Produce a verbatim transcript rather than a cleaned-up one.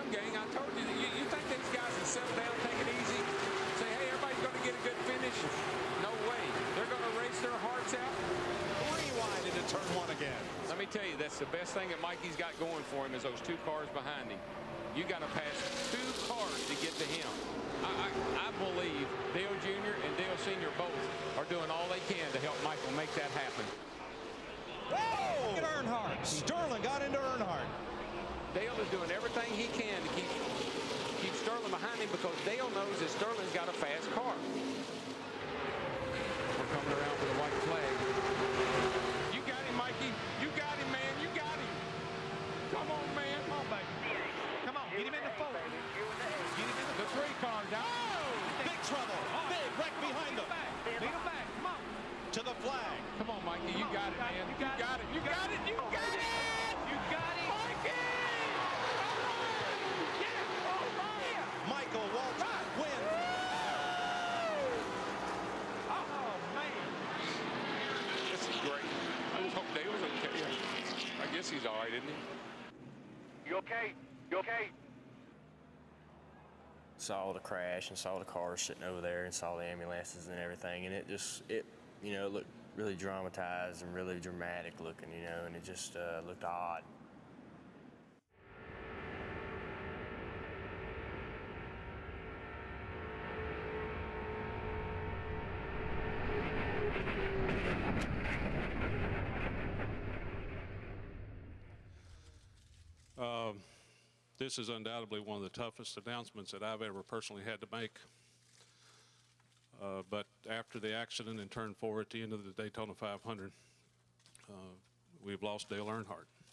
down, gang. I told you, that you, you think these guys will settle down, take it easy, say, hey, everybody's going to get a good finish? No way. They're going to race their hearts out. Three wide into turn one again. Let me tell you, that's the best thing that Mikey's got going for him is those two cars behind him. You got to pass two cars to get to him. I, I, I believe Dale Junior and Dale Senior both are doing all they can to help Michael make that happen. Whoa! Look at Earnhardt. Sterling got into Earnhardt. Dale is doing everything he can to keep keep Sterling behind him because Dale knows that Sterling's got a fast car. We're coming around for the white flag. You got him, Mikey. You got him, man. You got him. Come on, man. Come on, baby. Come on. Get him in the four. Get him in the, the three car. Oh! Big trouble. Oh. Big wreck behind them. Beat him back. Come on. To the flag. Come on, Mikey. You got it, man. You got it. You got it. You got it. You got it. Mikey! Michael Waltrip wins. Oh, man. This is great. I just hope Dale's okay. I guess he's all right, isn't he? You okay? You okay? Saw the crash and saw the cars sitting over there and saw the ambulances and everything, and it just, it, you know, looked really dramatized and really dramatic looking, you know, and it just uh, looked odd. Um, this is undoubtedly one of the toughest announcements that I've ever personally had to make. Uh, but after the accident in turn four at the end of the Daytona five hundred, uh, we've lost Dale Earnhardt.